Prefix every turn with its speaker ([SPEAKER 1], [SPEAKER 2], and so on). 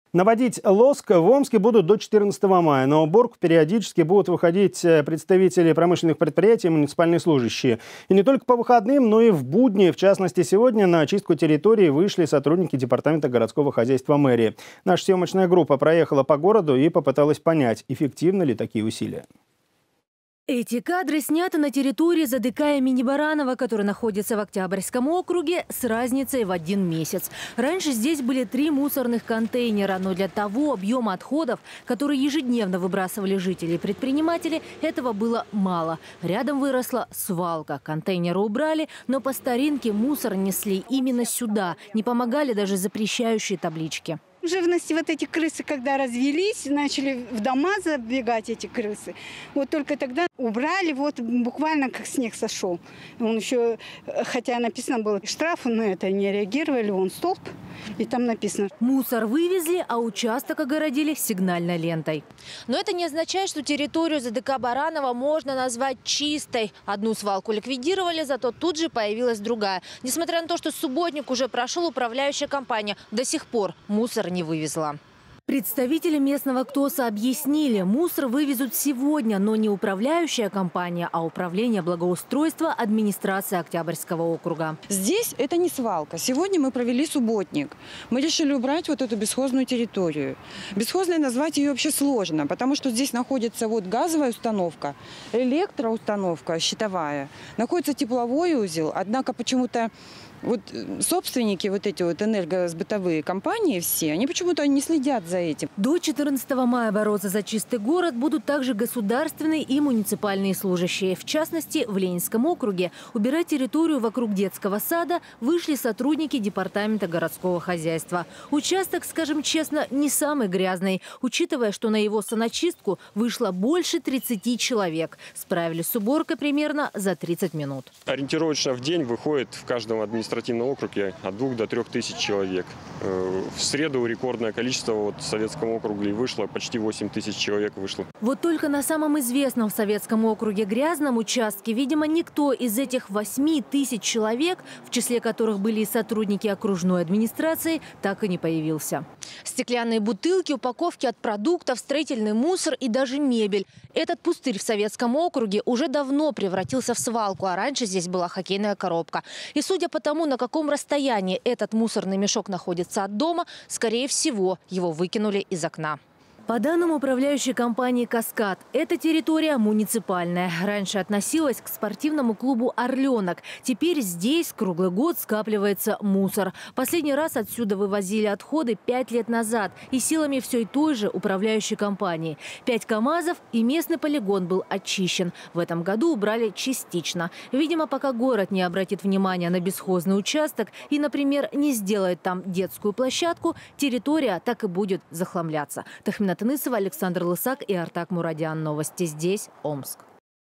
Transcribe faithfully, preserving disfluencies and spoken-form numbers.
[SPEAKER 1] Наводить лоск в Омске будут до четырнадцатого мая. На уборку периодически будут выходить представители промышленных предприятий и муниципальные служащие. И не только по выходным, но и в будни. В частности, сегодня на очистку территории вышли сотрудники Департамента городского хозяйства мэрии. Наша съемочная группа проехала по городу и попыталась понять, эффективны ли такие усилия.
[SPEAKER 2] Эти кадры сняты на территории ЗДК имени Баранова, который находится в Октябрьском округе, с разницей в один месяц. Раньше здесь были три мусорных контейнера, но для того объема отходов, которые ежедневно выбрасывали жители и предприниматели, этого было мало. Рядом выросла свалка. Контейнеры убрали, но по старинке мусор несли именно сюда. Не помогали даже запрещающие таблички.
[SPEAKER 3] В живности вот эти крысы, когда развелись, начали в дома забегать эти крысы. Вот только тогда убрали, вот буквально как снег сошел. Он еще, хотя написано было штраф, но это не реагировали, он столб, и там написано.
[SPEAKER 2] Мусор вывезли, а участок огородили сигнальной лентой. Но это не означает, что территорию ЗДК Баранова можно назвать чистой. Одну свалку ликвидировали, зато тут же появилась другая. Несмотря на то, что субботник уже прошел, управляющая компания до сих пор мусор не вывезла. Представители местного КТОСа объяснили, мусор вывезут сегодня, но не управляющая компания, а управление благоустройства администрации Октябрьского округа.
[SPEAKER 4] Здесь это не свалка. Сегодня мы провели субботник. Мы решили убрать вот эту бесхозную территорию. Бесхозной назвать ее вообще сложно, потому что здесь находится вот газовая установка, электроустановка щитовая, находится тепловой узел, однако почему-то вот собственники, вот эти вот энергосбытовые компании все, они почему-то не следят за этим.
[SPEAKER 2] До четырнадцатого мая бороться за чистый город будут также государственные и муниципальные служащие. В частности, в Ленинском округе убирать территорию вокруг детского сада вышли сотрудники Департамента городского хозяйства. Участок, скажем честно, не самый грязный, учитывая, что на его саночистку вышло больше тридцати человек. Справились с уборкой примерно за тридцать минут.
[SPEAKER 5] Ориентировочно в день выходит в каждом административном административном округе от двух до трех тысяч человек. В среду рекордное количество вот в Советском округе вышло, почти восемь тысяч человек вышло.
[SPEAKER 2] Вот только на самом известном в Советском округе грязном участке, видимо, никто из этих восьми тысяч человек, в числе которых были и сотрудники окружной администрации, так и не появился. Стеклянные бутылки, упаковки от продуктов, строительный мусор и даже мебель. Этот пустырь в Советском округе уже давно превратился в свалку, а раньше здесь была хоккейная коробка. И судя по тому, на каком расстоянии этот мусорный мешок находится от дома, скорее всего, его выкинули из окна. По данным управляющей компании «Каскад», эта территория муниципальная. Раньше относилась к спортивному клубу «Орленок». Теперь здесь круглый год скапливается мусор. Последний раз отсюда вывозили отходы пять лет назад и силами все той же управляющей компании. Пять КАМАЗов и местный полигон был очищен. В этом году убрали частично. Видимо, пока город не обратит внимания на бесхозный участок и, например, не сделает там детскую площадку, территория так и будет захламляться. Тахмина Тынысова, Александр Лысак и Артак Мурадян. Новости здесь, Омск.